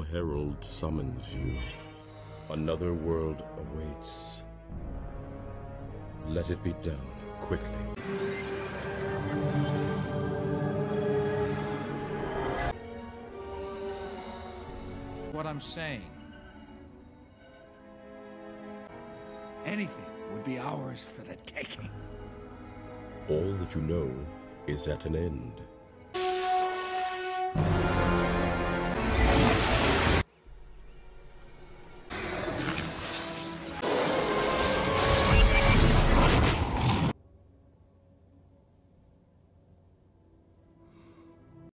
herald summons you. Another world awaits. Let it be done quickly. What I'm saying. Anything would be ours for the taking. All that you know is at an end.